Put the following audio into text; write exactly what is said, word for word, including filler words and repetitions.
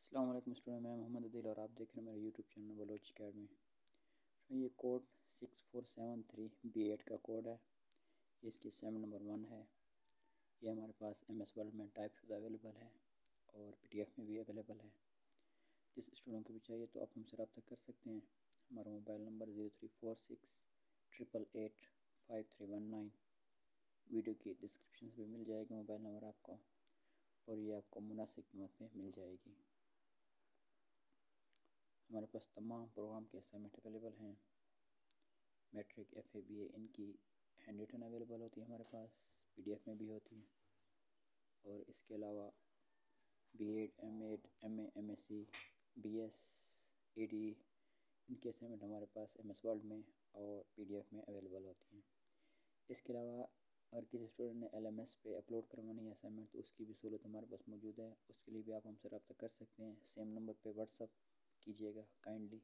अस्सलाम वालेकुम स्टूडेंट, मैं मोहम्मद अदील और आप देख रहे हैं मेरे यूट्यूब चैनल बलोच अकेडमी। तो ये code six four seven three B Ed का कोड है। इसकी सेम नंबर वन है। ये हमारे पास एम एस वर्ड में टाइप शुदा अवेलेबल है और पी डी एफ में भी अवेलेबल है। जिस स्टूडेंट को भी चाहिए तो आप हमसे रब्ता कर सकते हैं। हमारा mobile number zero three four six triple eight five three one nine. Video की डिस्क्रिप्शन में मिल जाएगी मोबाइल नंबर आपको, और ये आपको मुनासिब कीमत में मिल जाएगी। हमारे पास तमाम प्रोग्राम के असाइनमेंट अवेलेबल हैं। Matric, F A, B A, इनकी हैंड रिटन अवेलेबल होती है हमारे पास, पी डी एफ में भी होती है। और इसके अलावा B Ed, M Ed, M A, M S C, B S, A D, इनके असाइनमेंट हमारे पास एम एस वर्ड में और पी डी एफ में अवेलेबल होती हैं। इसके अलावा अगर किसी स्टूडेंट ने एल एम एस पे अपलोड करवानी है असाइनमेंट, तो उसकी भी सहूलत हमारे पास मौजूद है। उसके लिए भी आप हमसे रब्ता कर सकते हैं। सेम नंबर पे व्हाट्सअप कीजिएगा काइंडली।